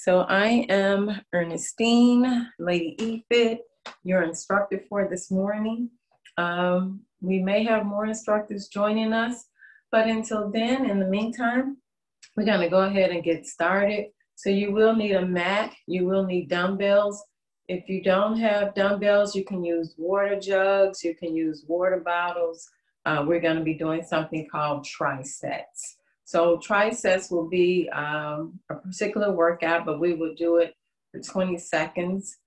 So I am Ernestine, Lady EFIT, your instructor for this morning. We may have more instructors joining us, but until then, in the meantime, we're gonna go ahead and get started. So you will need a mat, you will need dumbbells. If you don't have dumbbells, you can use water jugs, you can use water bottles. We're gonna be doing something called trisets. So trisets will be a particular workout, but we will do it for 20 seconds,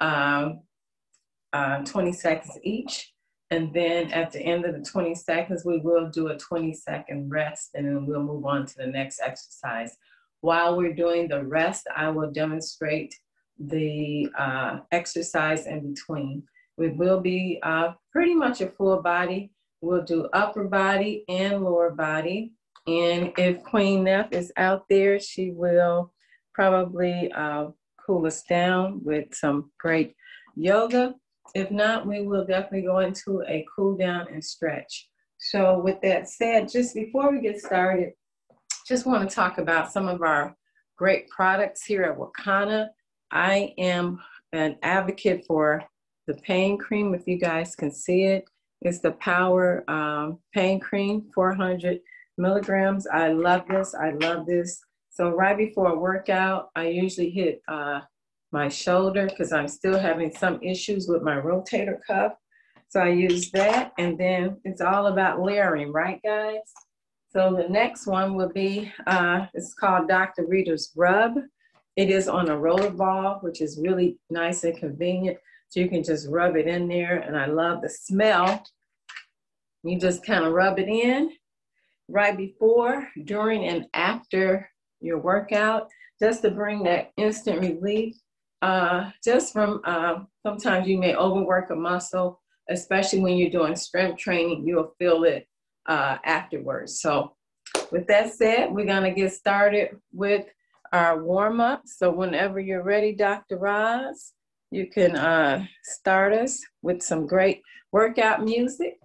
20 seconds each. And then at the end of the 20 seconds, we will do a 20-second rest, and then we'll move on to the next exercise. While we're doing the rest, I will demonstrate the exercise in between. It will be pretty much a full body. We'll do upper body and lower body. And if Queen Neff is out there, she will probably cool us down with some great yoga. If not, we will definitely go into a cool down and stretch. So with that said, just before we get started, just want to talk about some of our great products here at Wakana. I am an advocate for the pain cream, if you guys can see it. It's the Power Pain Cream, 400 milligrams. I love this, I love this. So right before a workout, I usually hit my shoulder because I'm still having some issues with my rotator cuff. So I use that, and then it's all about layering, right guys? So the next one will be, it's called Dr. Rita's Rub. It is on a roller ball, which is really nice and convenient. So you can just rub it in there, and I love the smell. You just kind of rub it in right before, during, and after your workout, just to bring that instant relief. Just from, sometimes you may overwork a muscle, especially when you're doing strength training, you'll feel it afterwards. So with that said, we're gonna get started with our warm-up. So whenever you're ready, Dr. Roz, you can start us with some great workout music.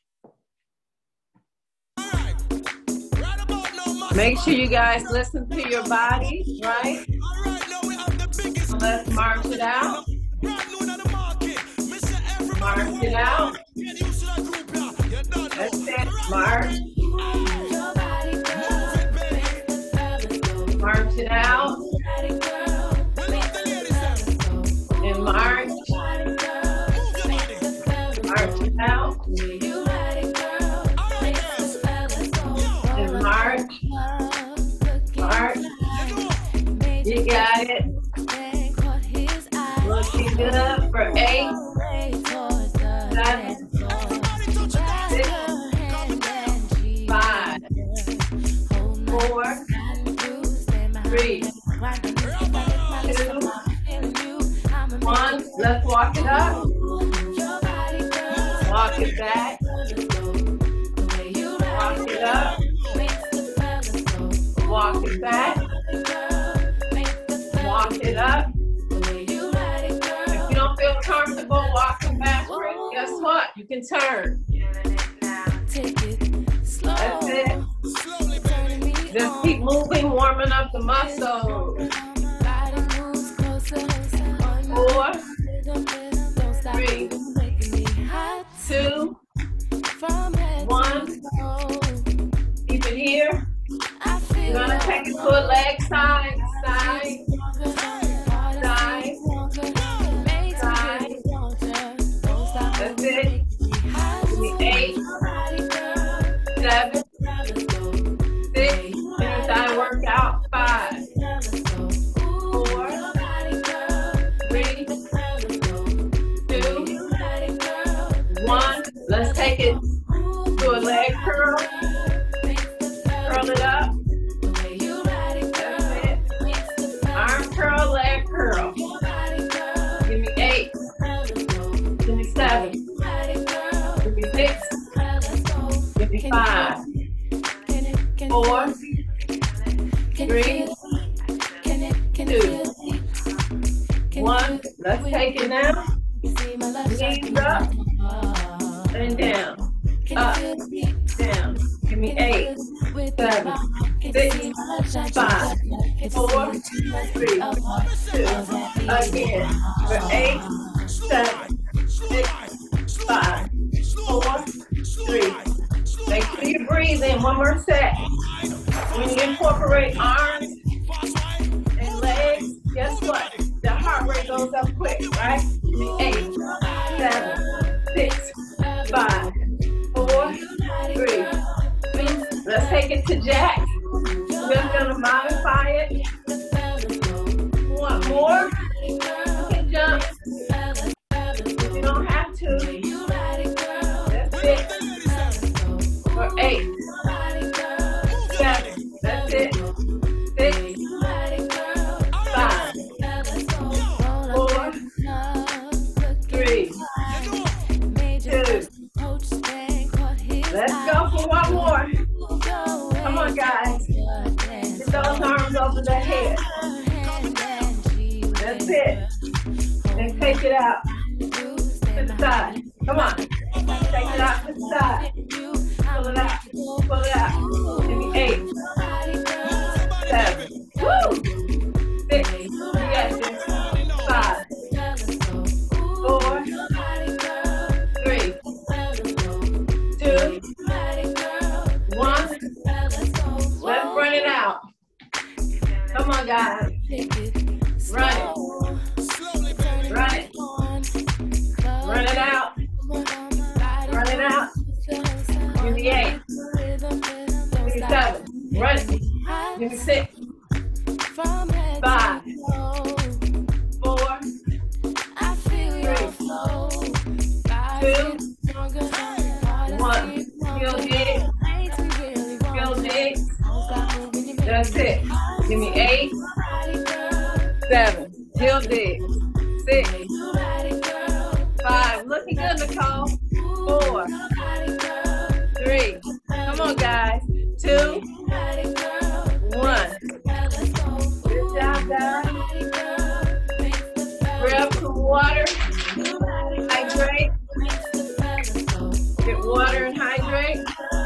Make sure you guys listen to your body, right? So let's march it out. March it out. That's it. March. March it out. And march. March it out. And march. March. You got it. Looking good for 8, 7, 6, 5, 4, 3, 2, 1. Let's walk it up. Walk it back. Walk it up. Walk it back. Walk it up. If you don't feel comfortable walking backwards, guess what? You can turn. That's it. Just keep moving, warming up the muscles. 4, 3, 2, 1. Keep it here. You're gonna take it to a leg side, side, side, side. That's it. Give me 8, 7, 6. Finish that workout. 5, 4, 3, 2, 1. Let's take it to a leg curl. Curl it up. That's it. Arm curl, leg curl. Give me 8. Give me 7. Give me 6. Give me 5. 4, 3, 2, 1. Let's take it now. Knees up and down. Up, down. Give me 8, 7, 6, 5, 4, 3, 2. Again. For 8, 7, 6, 5, 4, 3. Make sure you breathe in. One more set. When you incorporate arms and legs, guess what? The heart rate goes up quick, right? 8, 7, 6, 5, 4, 3. Let's take it to jacks. We're gonna modify it. Want more? You can jump. You don't have to. That's it. For 8, 7. That's it. 6, 5, 4, 3, 2. Let's go for one more. Come on, guys. Get those arms over the head. That's it. And take it out to the side. Come on. Take it out to the side. Pull it out. Pull it out. Give me 8, 7, 6, yes, 5, 4, 3, 2, 1. Let's run it out. Come on, guys. Run it. Run it. Run it out. Run it out. Give me 8. Give me 7. Run it. Give me 6. 5. 4. 3. 2. 1. Feel big. Feel big. That's it. Give me 8. 7. Feel big. 6. 5. Looking good, Nicole. 4. 3. Come on, guys. 2. 1. Good job, guys. Grab some water. Hydrate. Get water and hydrate.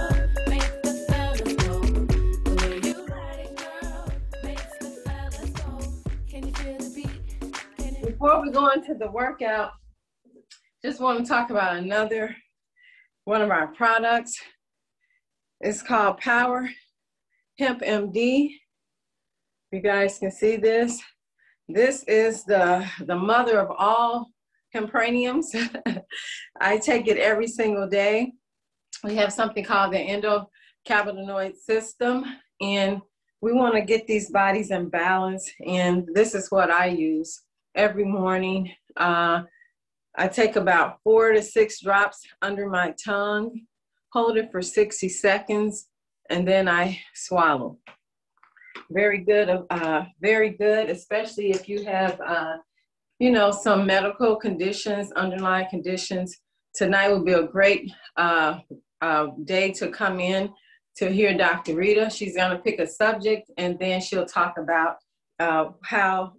Before we go into the workout, just want to talk about another one of our products. It's called Power Hemp MD. You guys can see this. This is the mother of all hempraniums. I take it every single day. We have something called the endocannabinoid system, and we want to get these bodies in balance, and this is what I use every morning. I take about 4 to 6 drops under my tongue, hold it for 60 seconds, and then I swallow. Very good, especially if you have, some medical conditions, underlying conditions. Tonight would be a great day to come in to hear Dr. Rita. She's gonna pick a subject, and then she'll talk about how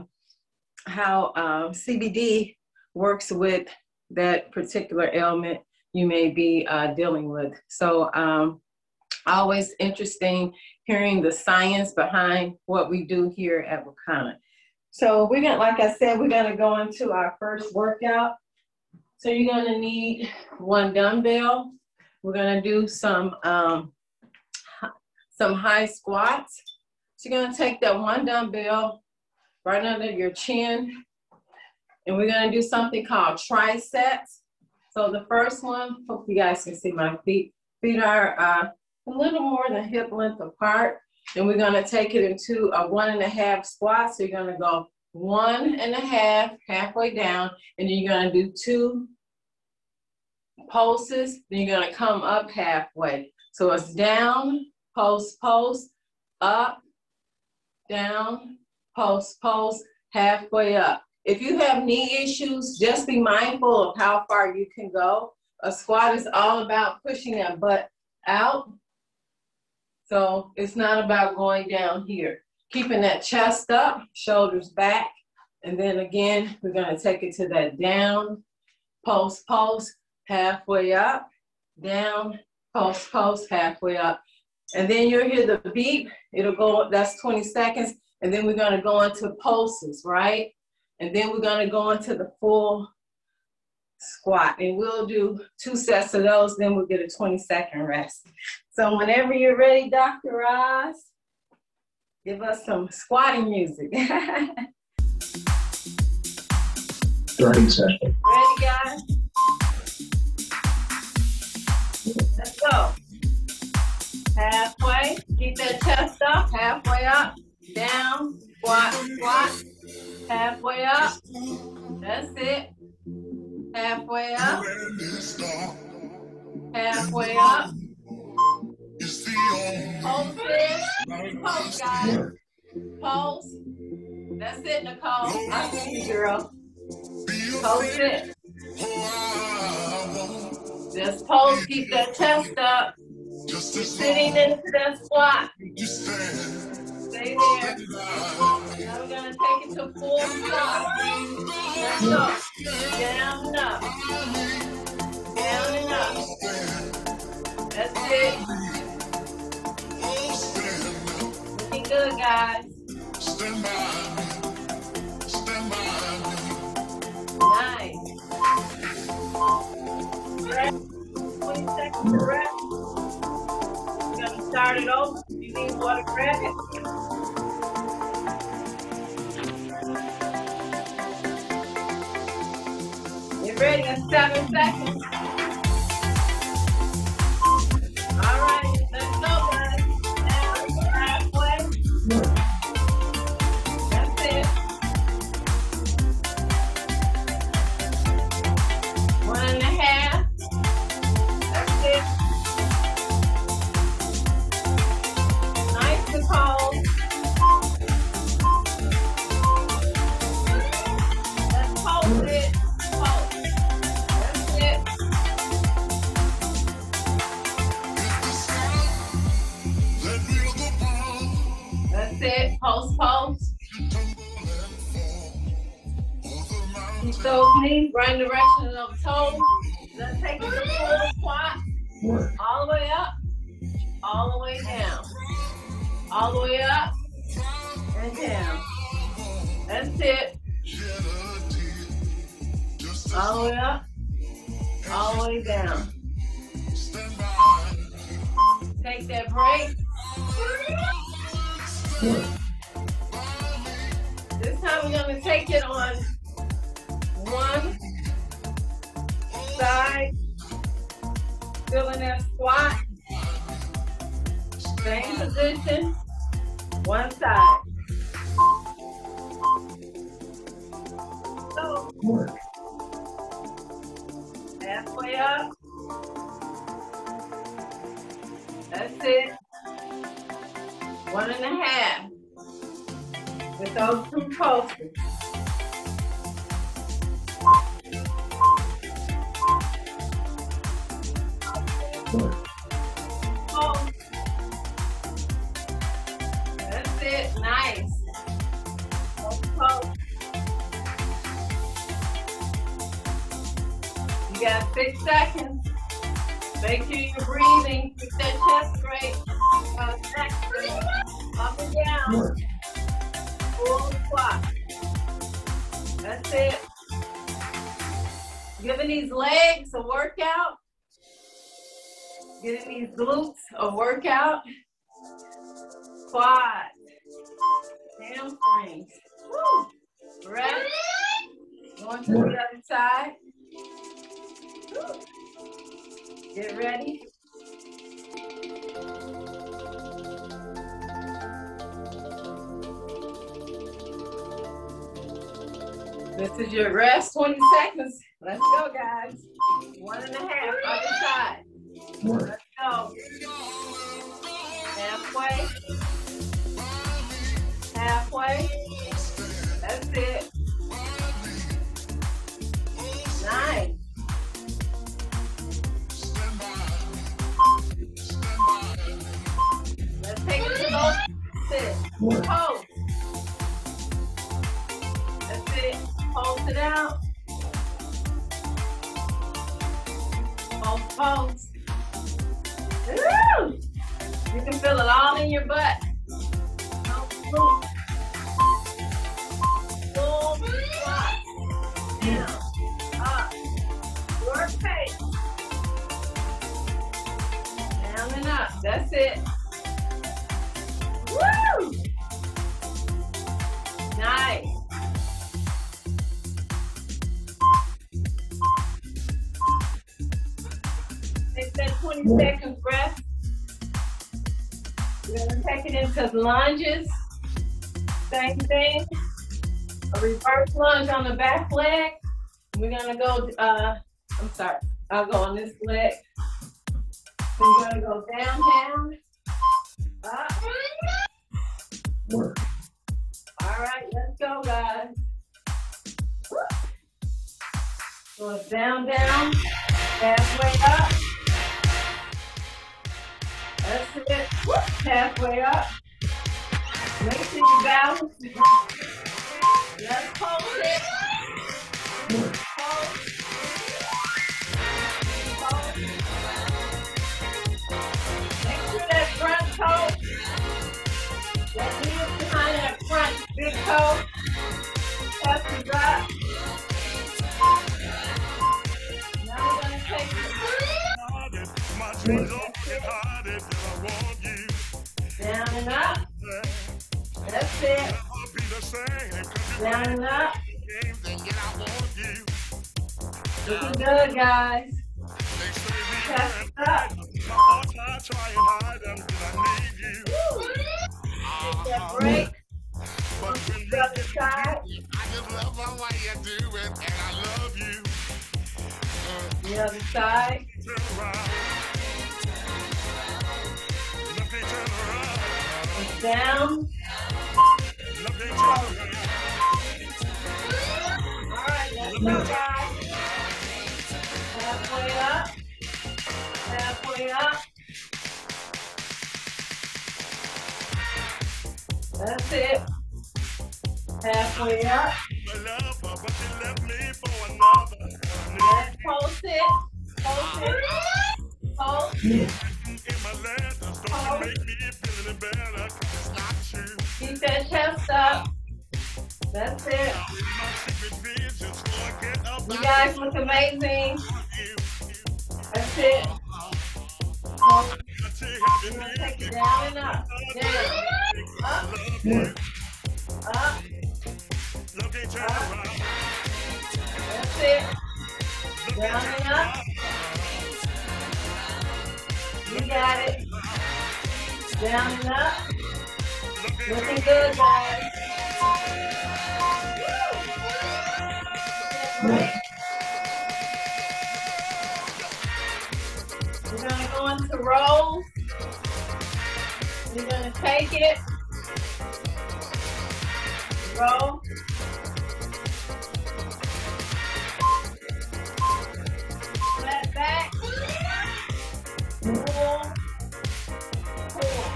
CBD works with that particular ailment you may be dealing with. So always interesting hearing the science behind what we do here at Wakana. So we're gonna, like I said, we're gonna go into our first workout. So you're gonna need 1 dumbbell. We're gonna do some high squats. So you're gonna take that 1 dumbbell right under your chin, and we're gonna do something called triceps. So the first one, hope you guys can see my feet. Feet are a little more than hip length apart, and we're gonna take it into a 1.5 squat. So you're gonna go 1.5, halfway down, and then you're gonna do 2 pulses, then you're gonna come up halfway. So it's down, pulse, pulse, up, down, pulse, pulse, halfway up. If you have knee issues, just be mindful of how far you can go. A squat is all about pushing that butt out. So it's not about going down here. Keeping that chest up, shoulders back. And then again, we're gonna take it to that down, pulse, pulse, halfway up, down, pulse, pulse, halfway up. And then you'll hear the beep. It'll go, that's 20 seconds. And then we're gonna go into pulses, right? And then we're gonna go into the full squat. And we'll do 2 sets of those, then we'll get a 20-second rest. So whenever you're ready, Dr. Roz, give us some squatting music. 30 seconds. Ready, guys? Let's go. Halfway, keep that chest up, halfway up, down, squat, squat, halfway up, that's it, halfway up, halfway up, pulse it, pulse guys, pulse, that's it Nicole, I see you girl, pulse it, just pulse, keep that chest up. You're sitting into that squat. Stay there. Now we're going to take it to full squat. Let's go. Down and up. Down and up. That's it. Looking good, guys. Nice. Rest. 20 seconds of rest. Gonna start it over. You need water, grab it. Get ready in 7 seconds. All right, let's go, guys. Now, halfway. That's it. 1.5. That's it. Nicole. Let's pulse it. Pulse. That's it. That's it. Pulse, pulse. Keep those knees right in the direction of the toes. Let's take it to full squat. All the way up. All the way down. All the way up and down. That's it. All the way up, all the way down. Take that break. This time we're going to take it on one side, still in that squat. Same position, one side. So, halfway up. That's it. 1.5. With those 2 pulses. Pulse. That's it. Nice. Pulse. You got 6 seconds. Make sure you're breathing. Keep that chest straight. Neck straight. Up and down. Full squat. That's it. Giving these legs a workout. Giving these glutes a workout. Quads. Hamstrings. Woo. Rest. Going to the other side. Woo. Get ready. This is your rest, 20 seconds. Let's go, guys. 1.5, other side. Let's go. Halfway. Halfway. That's it. Nice. Let's take it to those. Sit. Pose. That's it. Pulse it out. Pulse, pulse. Woo! You can feel it all in your butt. Move. Full squat. Down. Up. Your pace. Down and up. That's it. Woo! Nice. Take that 20 seconds rest. We're gonna take it into lunges. Same thing. A reverse lunge on the back leg. We're gonna go, I'll go on this leg. We're gonna go down, down, up. Work. All right, let's go, guys. Go down, down, halfway up. That's it. Halfway up. Make sure you balance. Let's hold it. Hold. Hold. Make sure that front toe, that heel behind that front big toe, has to drop. Now we're going to take it. Down and up. That's it. Down and up. Looking good, guys. Chest up. Take that break. The other side. The other side. Down. All right, let's go, guys. Halfway up. Halfway up. That's it. Halfway up. Let's pulse it. Pulse it. Pulse. Pulse. Keep that chest up. That's it. You guys look amazing. That's it. You're going to take it down and up. Down. Up. Up. Up. That's it. Down and up. You got it. Down and up. Looking good, guys. We're going to go into rolls. We're going to take it. Roll. Flat back. Pull. Pull.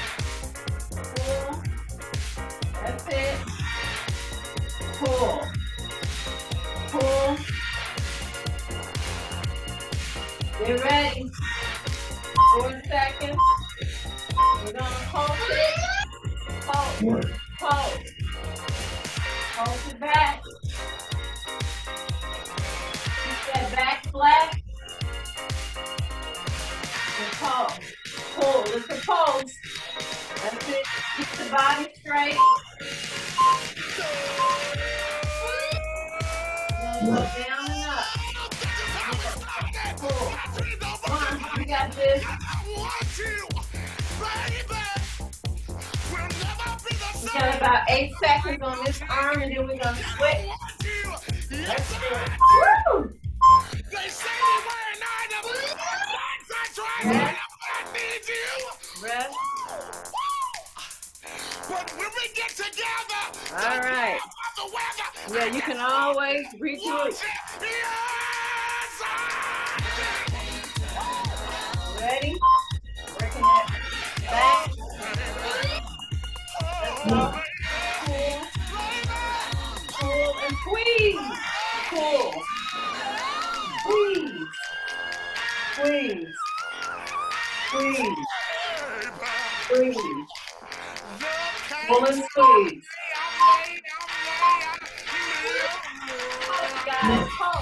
Pull. That's it. Pull. Pull. Get ready. 4 seconds. We're going to pulse it. Pulse. Pulse. Pulse it back. Keep that back flat. And pulse. Pull. It's a pulse. That's it. Keep the body straight. Then go down and up. Pull. 1. You got this. We got about 8 seconds on this arm, and then we're gonna switch. Let's do it. Woo! Rest. Rest. But when we get together, all right. Yeah, you can always reach it. Ready? Working that back. Let's go. Pull. Pull and squeeze. Pull. Squeeze. Squeeze. Squeeze. Pull and squeeze. Guys, pull.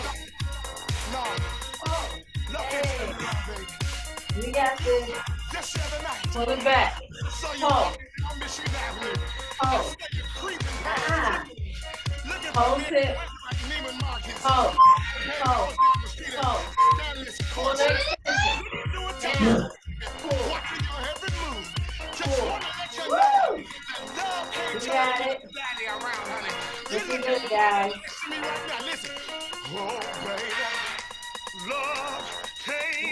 Hey. We got this. Pull it back. Pull. Pull. Hold it. Hold. Hold. Hold. Pull the extension. Down. Pull. Pull. Woo! You got it. Looking good, guys. Oh, baby. Love came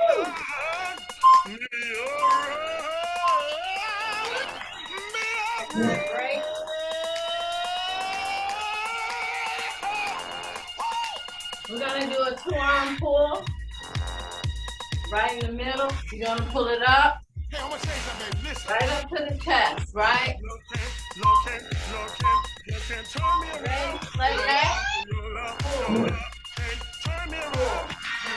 Break. We're gonna do a 2-arm pull. Right in the middle. You're gonna pull it up. Hey, I'm gonna say something, baby. Listen. Right up to the chest, right? Turn me Ready? around. Like that. Turn me around.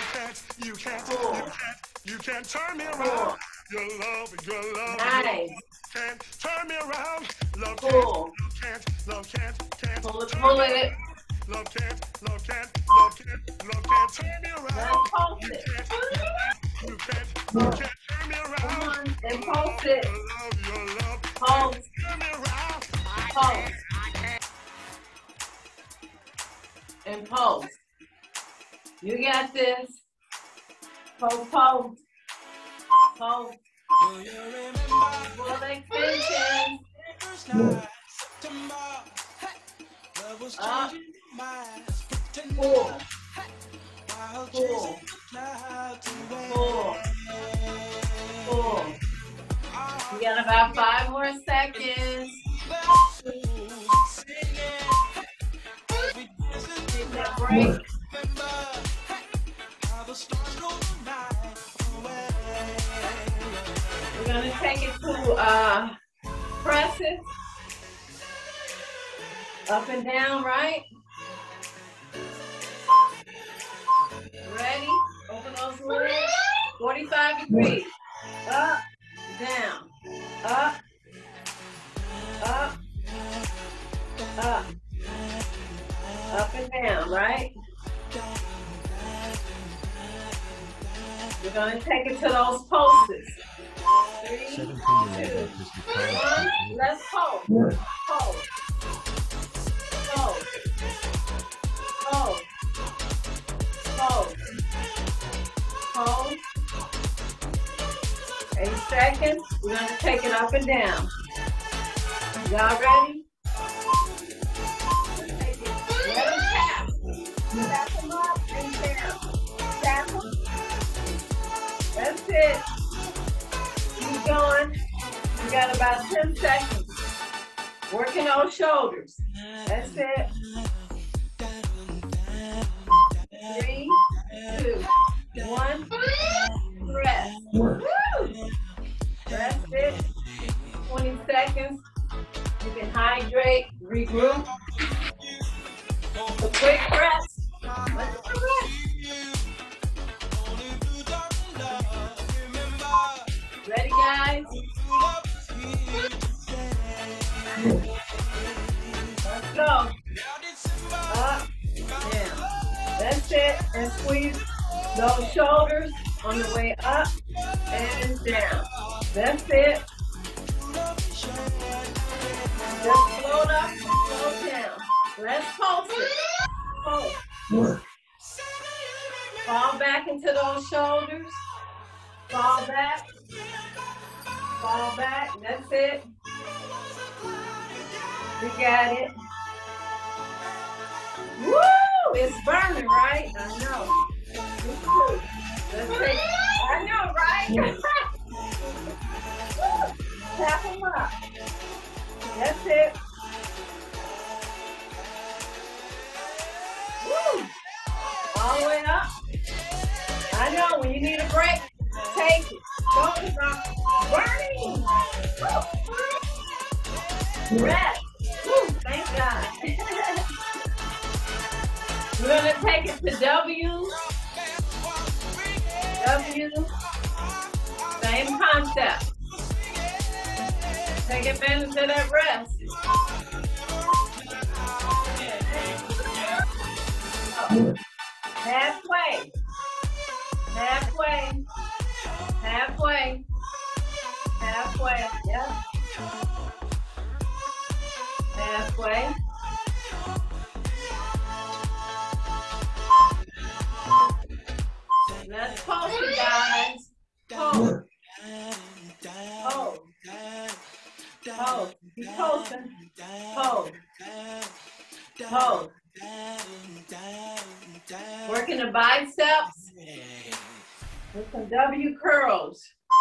You can't turn me around. Your love. Nice. Can't turn me around. Love Pull. can't. Pull it. Love can't turn me around. Now pulse it. You can't turn me around. Come on, and pulse it. Your love. Pulse. Turn me around. Pulse. And pulse. You got this. Pulse. Pulse. Pull the extension. Up. Pull. Pull. Pull. Pull. You got about 5 more seconds. Take that break. We're gonna take it to presses. Up and down, right? Ready? Open those legs. 45 degrees. Up, down. Up, up, up. Up and down, right? We're going to take it to those pulses. 3, 2, 1. Let's pulse. Pulse. Pulse. Pulse. Pulse. Pulse. 8 seconds. We're going to take it up and down. Y'all ready? Let them tap. Tap them up and down. Tap them. That's it. Keep going. We got about 10 seconds. Working those shoulders. That's it. 3, 2, 1. Rest. Woo! That's it. 20 seconds. You can hydrate, regroup. A quick rest. Let's do it. Ready, guys? Let's go. Up, down. That's it. And squeeze those shoulders on the way up and down. That's it. Just float up, float down. Let's pulse it. Pulse. Fall back into those shoulders. Fall back. Fall back. That's it. We got it. Woo! It's burning, right? I know. Woo. Let's take, I know, right? Tap them up. That's it. Woo! All the way up. I know, when you need a break, take it. Shoulders are burning. Woo. Rest. Woo, thank God. We're going to take it to W. W. Same concept. Take advantage of that rest. Work. Halfway. Halfway. Halfway. Halfway. Yep. Halfway. Let's pulse it, guys. Pulse. Work. Pulse. Pulse. Keep pulsing. Pulse. Pulse. Working the biceps with some W curls.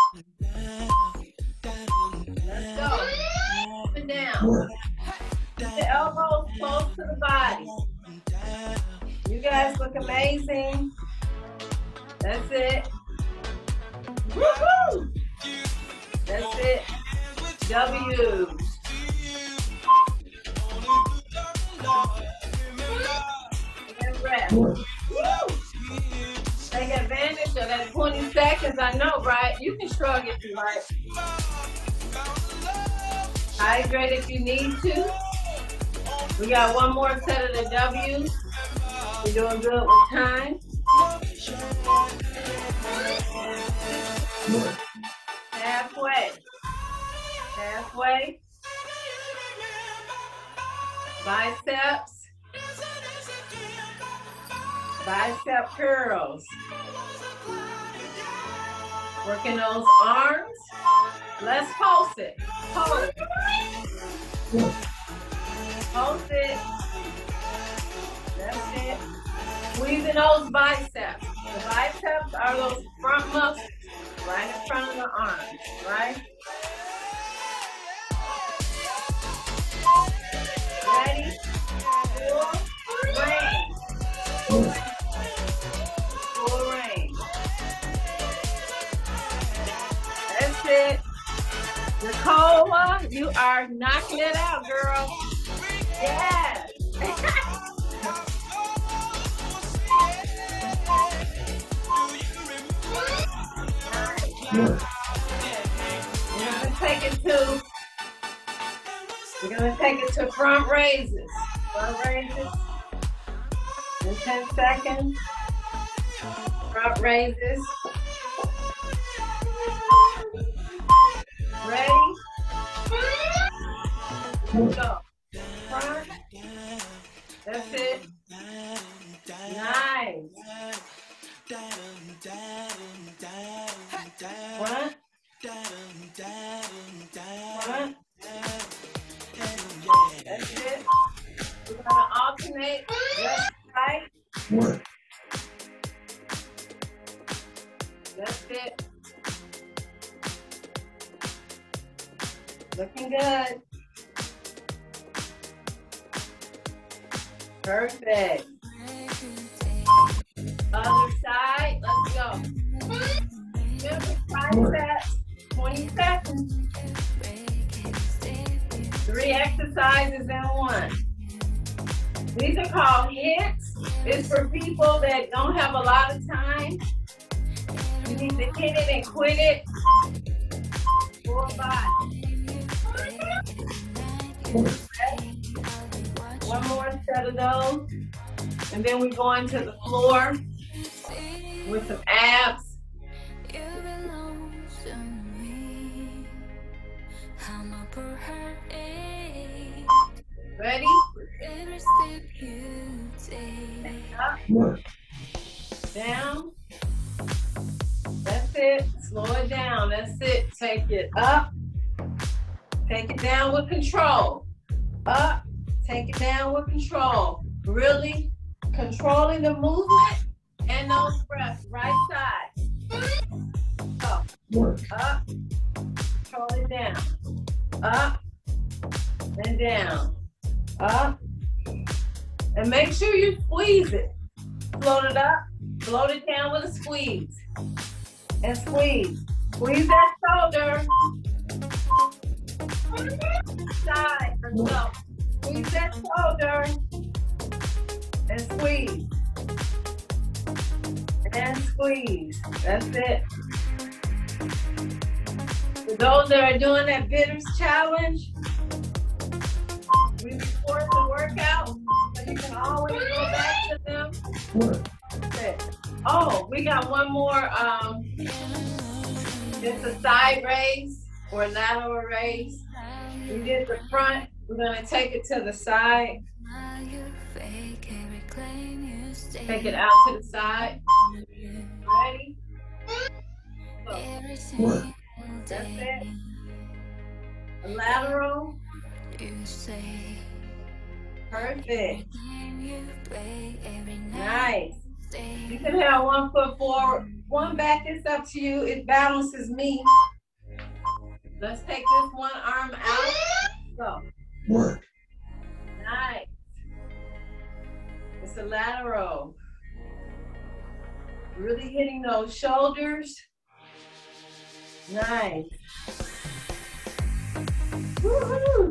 Let's go. Up and down. Work. The elbows close to the body. You guys look amazing. That's it. Woo-hoo! That's it. W. And rest. Work. Woo! Take advantage of that 20 seconds. I know, right? You can shrug if you like. Hydrate if you need to. We got one more set of the W's. We're doing good with time. Work. Halfway. Halfway. Biceps. Bicep curls. Working those arms. Let's pulse it. Pulse. Work. Pulse it. That's it. Squeezing those biceps. The biceps are those front muscles right in front of the arms, right? Ready? Full range. Work. Full range. That's it. Nicola, you are knocking it out, girl. Yes. Work. We're gonna take it to front raises. Front raises. In 10 seconds. Front raises. Ready? Work. Go. Front. That's it. Nice. Front. Front. That's it. We're gonna alternate left, right. Work. That's it. Looking good. Perfect. Other side, let's go. Remember, triceps, 20 seconds. 3 exercises in one. These are called hits. It's for people that don't have a lot of time. You need to hit it and quit it. 4 or 5. One more set of those. And then we go into the floor with some abs. Ready? Up, Work. down. That's it. Slow it down. That's it. Take it up. Take it down with control. Up. Take it down with control. Really controlling the movement and those breaths. Right side. Up. Work. Up. Control it down. Up. And down. Up. And make sure you squeeze it. Float it up. Float it down with a squeeze. And squeeze. Squeeze that shoulder. Side. Let's go. Squeeze that shoulder. And squeeze. And squeeze. That's it. The For those that are doing that bitters challenge, we record the workout, so you can always go back to them. Work. Okay. Oh, we got one more. It's a side raise or lateral raise. We did the front. We're gonna take it to the side. Take it out to the side. Ready? Go. Work. That's it. A lateral. Perfect. Nice. You can have 1 foot forward, one back. It's up to you. It balances me. Let's take this one arm out. Go. Work. Nice. It's a lateral. Really hitting those shoulders. Nice. Woo-hoo.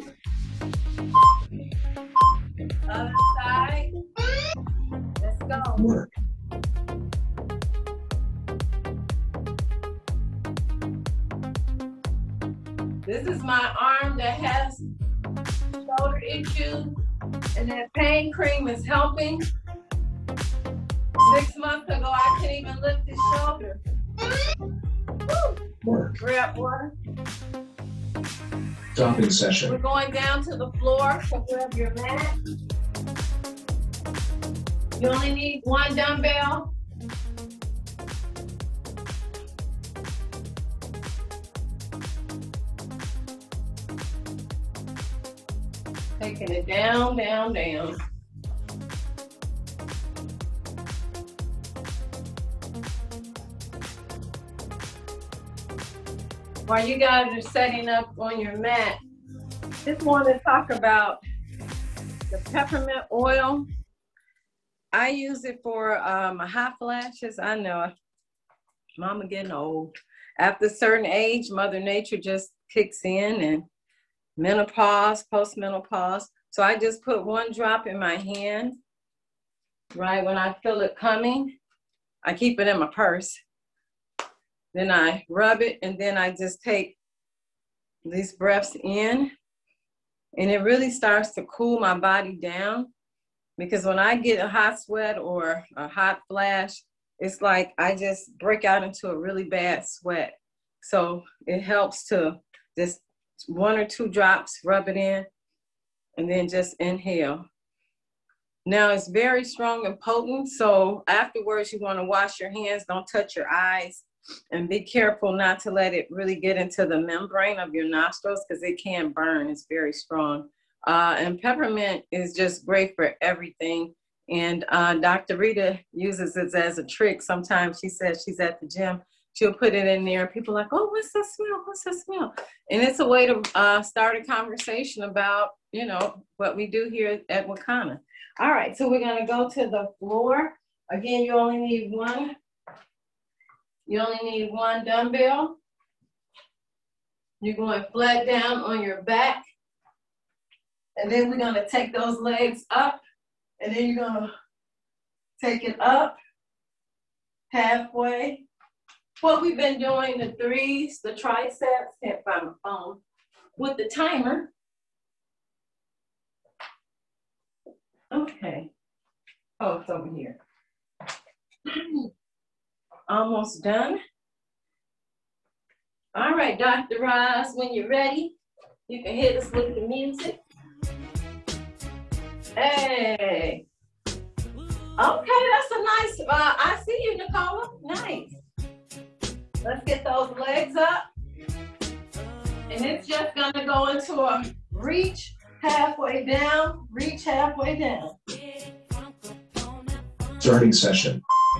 Other side. Let's go. Work. This is my arm that has shoulder issues, and that pain cream is helping. 6 months ago, I couldn't even lift his shoulder. Woo. Work. Grab one. Dropping We're session. going down to the floor, so grab your mat. You only need 1 dumbbell. Taking it down, down, down. While you guys are setting up on your mat, just want to talk about the peppermint oil. I use it for my hot flashes. I know, Mama getting old. After a certain age, Mother Nature just kicks in, and menopause, post-menopause. So I just put 1 drop in my hand, right when I feel it coming. I keep it in my purse. Then I rub it, and then I just take these breaths in, and it really starts to cool my body down, because when I get a hot sweat or a hot flash, it's like I just break out into a really bad sweat. So it helps to just 1 or 2 drops, rub it in, and then just inhale. Now it's very strong and potent, so afterwards you want to wash your hands, don't touch your eyes, and be careful not to let it really get into the membrane of your nostrils, because it can burn. It's very strong. And peppermint is just great for everything. And Dr. Rita uses it as a trick. Sometimes she says she's at the gym, she'll put it in there. People are like, oh, what's that smell? What's that smell? And it's a way to start a conversation about, you know, what we do here at Wakana. All right, so we're gonna go to the floor. Again, you only need 1. You only need 1 dumbbell. You're going flat down on your back. And then we're gonna take those legs up, and then you're gonna take it up halfway. What we've been doing, the 3s, the triceps, can't find my phone, with the timer. Okay. Oh, it's over here. Almost done. All right, Dr. Roz, when you're ready, you can hit us with the music. Hey. Okay, that's a nice, I see you, Nicola. Nice. Let's get those legs up. And it's just gonna go into a reach halfway down, reach halfway down. Starting session.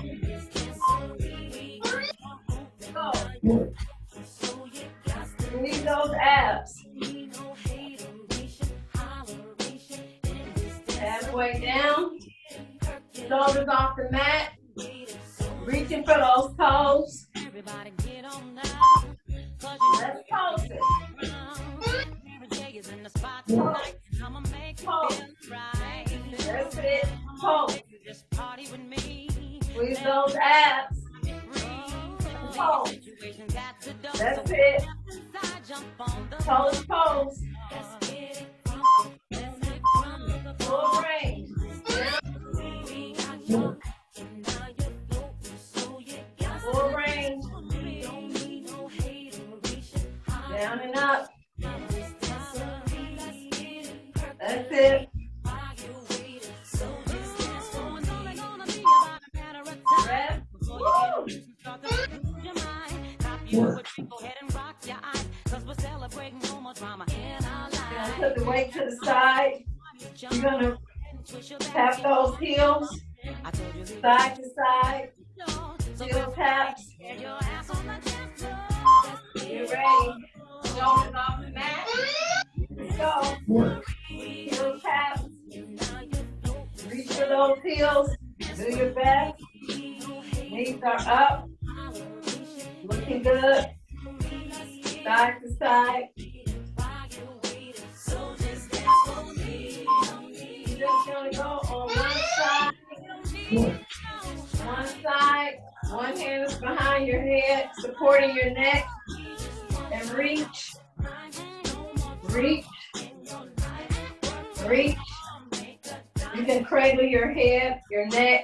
Go. Work. You need those abs. Halfway down. Shoulders off the mat. Reaching for those toes. Let's pose it. Pose. That's it. Pose. Squeeze those abs. Pose. That's it. Pose, pose. Full range. Work. Full range. Down and up. That's it. Rest. Woo. Work. Now put the weight to the side. You're gonna tap those heels side to side. Heel taps. Get ready. Shoulders off the mat. Let's go. Work. Heel taps. Reach for those heels. Do your best. Knees are up. Looking good. Side to side. Just gonna go on one side. Work. One side. One hand is behind your head, supporting your neck. And reach. Reach. Reach. You can cradle your head, your neck.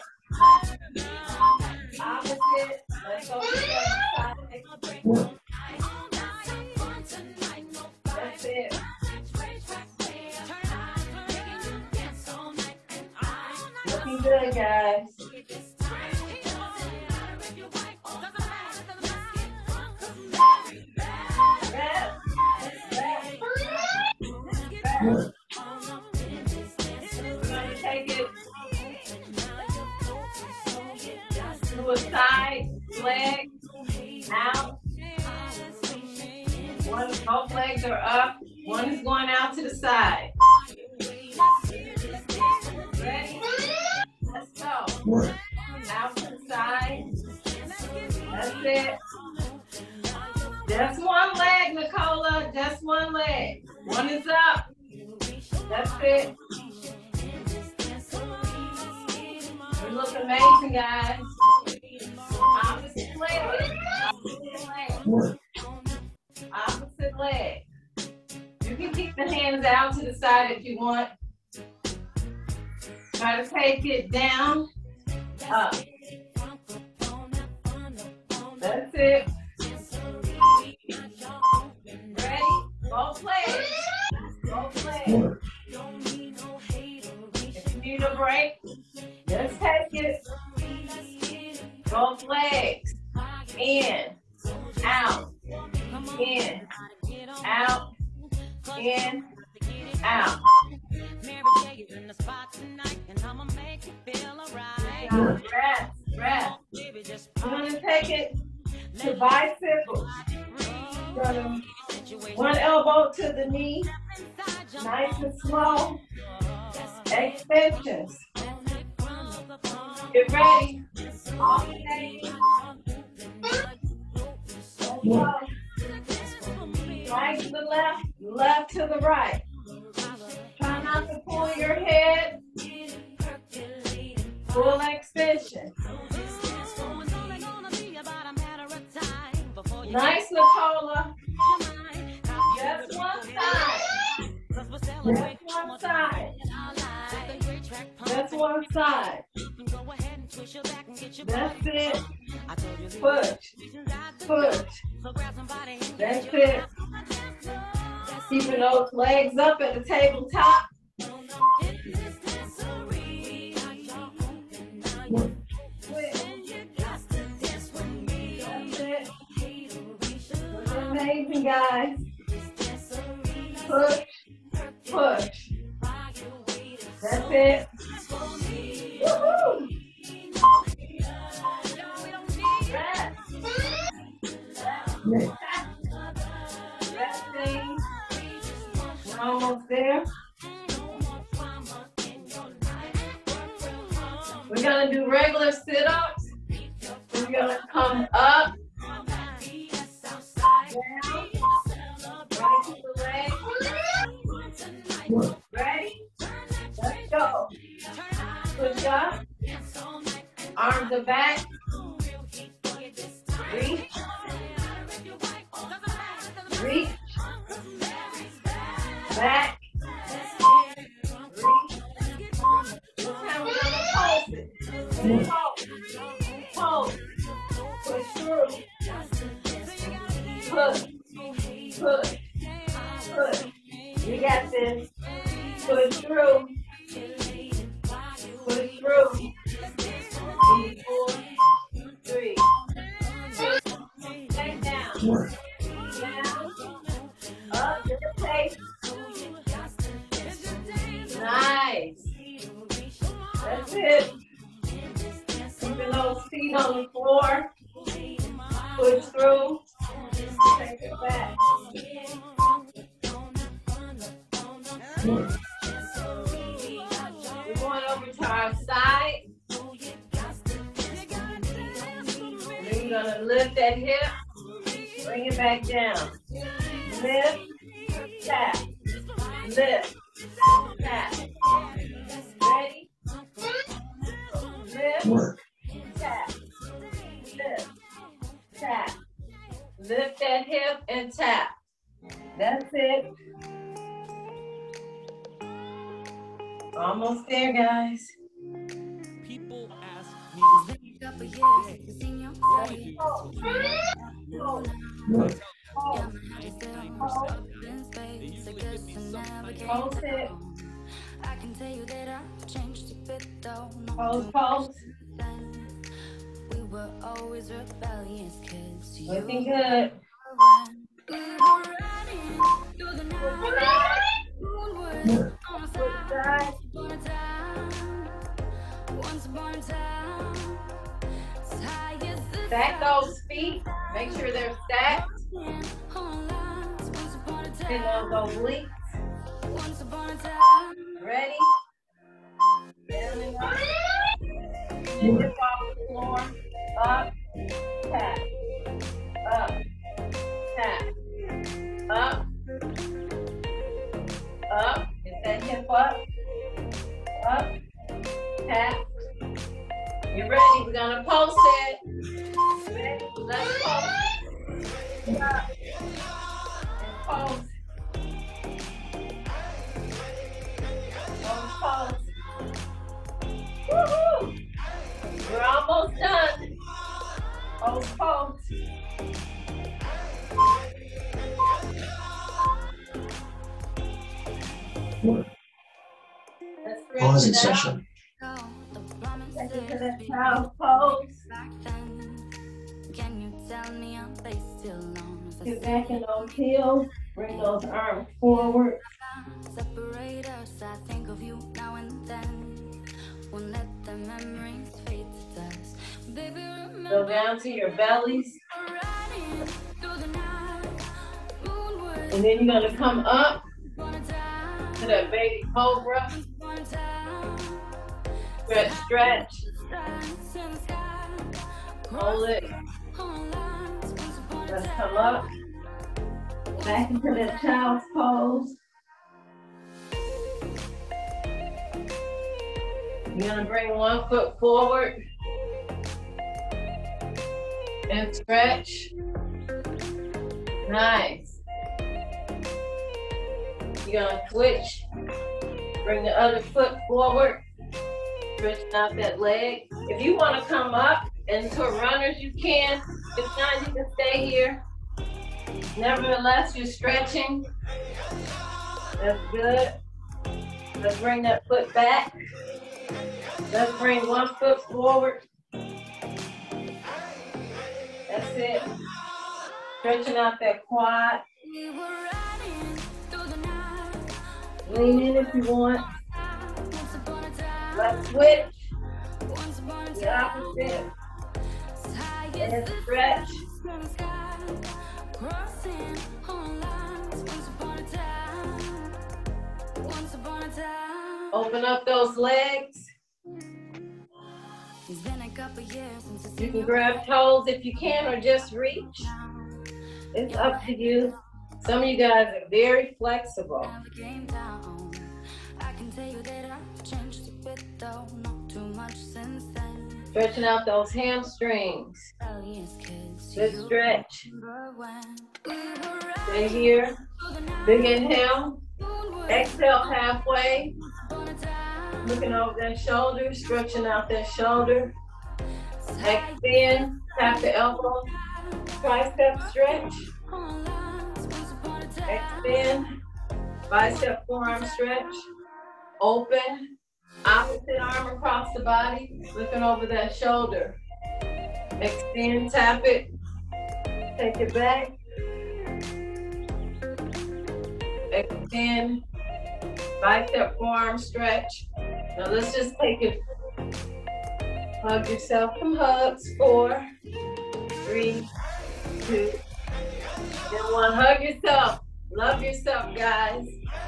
Opposite. Let's go to the other side. Work. That's it. Looking good, guys. Rest. Work. We're gonna take it to a side leg out. Both legs are up. One is going out to the side. Ready? Let's go. Work. Out to the side. That's it. Just one leg, Nicola. Just one leg. One is up. That's it. You look amazing, guys. Opposite leg. Opposite leg. Work. Opposite leg. You can keep the hands out to the side if you want. Try to take it down, up. That's it. Ready? Both legs. Both legs. Work. If you need a break, just take it. Both legs. In, out, in, out, in, out. Work. Rest, rest. I'm gonna take it to bicycles. One elbow to the knee, nice and slow. Extensions. Get ready. Alternating. Work. Right to the left, left to the right. Try not to pull your head. Full extension. Nice, Nicola. Just one side. Just one side. Just one side. That's it. Push. Push. That's it. Keeping those legs up at the tabletop. Work. That's it. Look amazing, guys. Push. Push. That's it. Woohoo! Rest. Next. Resting. We're almost there. We're gonna do regular sit-ups. We're gonna come up, down, right to the leg. Work. Ready? Let's go. Push up. Arms are back. Reach. Reach. back. This time we're gonna pulse it. Pulse. Push through. Push. You got this. Push through. Push through. 4, 3. Back down. Down. Up to the pace. Nice. That's it. Keeping those feet on the floor. Push through. Take it back. We're going over to our side. Then you're going to lift that hip. Bring it back down. Lift. Tap. Lift. Tap. Ready? Lift. Tap. Lift. Tap. Lift that hip and tap. That's it. Almost there, guys. People ask me, Pulse it. I can tell you that I've changed a bit though. Pulse. We were always rebellious kids. Looking good. We were riding through the night. Moonward on a side. Once upon a time. As high as the Stack those feet. Make sure they're stacked. once upon a Pin on those leaks. Once upon a time. Ready? Down and up. Hip off the floor. Up. Tap. Up. Tap. Up. Up. Get that hip up. Up. Tap. You ready? We're gonna pulse it. Ready? Let's pulse. Up. And pulse. Pulse. Woohoo! We're almost done. Pulse. Let's Pausing stretch it out. session. Take it to the child's pose. Can you tell me are they still on? Get back in those heels. Bring those arms forward. Separate us, I think of you now and then. Won't let the memories fade to dust. Baby, Go remember down to your bellies. riding through the night. Moonward And then you're going to come up on a time. to that baby cobra. On a time. Stretch. Stars in the sky. Hold it. On lines once upon a Let's time. come up. Back into that child's pose. You're going to bring one foot forward. And stretch. Nice. You're going to switch. Bring the other foot forward. Stretch out that leg. If you want to come up into runners, you can. If not, you can stay here. Nevertheless, you're stretching. That's good. Let's bring that foot back. Let's bring one foot forward. That's it. Stretching out that quad. We were riding through the night. Lean in if you want. Once upon a time. Let's switch. Once upon a The time. opposite. As high And as the stretch. from the sky. Crossing on lines. Once upon a time. Once upon a time. Open up those legs. It's been a couple years since I've You seen can grab toes if you can or just reach. down. It's up to you. Some of you guys are very flexible. Never came down. I can tell you that I've changed a bit though. Not too much since then. Stretching out those hamstrings. Rebellious kids. Good You stretch. remember when we were Stay riding here. through the night. Big inhale. Moonward Exhale halfway. Looking over that shoulder, stretching out that shoulder. Extend, tap the elbow, tricep stretch. Extend, bicep forearm stretch. Open, opposite arm across the body, looking over that shoulder. Extend, tap it, take it back. Extend, bicep forearm stretch. Now let's just take it. Hug yourself some hugs. 4, 3, 2, and 1. Hug yourself. Love yourself, guys.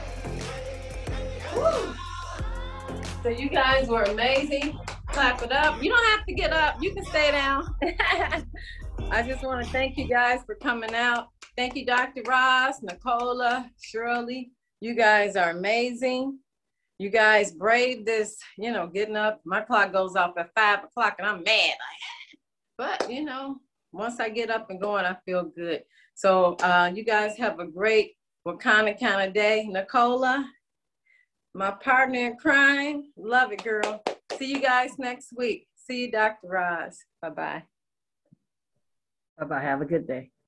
Woo. So you guys were amazing. Clap it up. You don't have to get up. You can stay down. I just want to thank you guys for coming out. Thank you, Dr. Ross, Nicola, Shirley. You guys are amazing. You guys brave this, you know, getting up. My clock goes off at 5 o'clock and I'm mad. But, you know, once I get up and going, I feel good. So you guys have a great Wakanda kind of day. Nicola, my partner in crime. Love it, girl. See you guys next week. See you, Dr. Roz. Bye-bye. Bye-bye. Have a good day.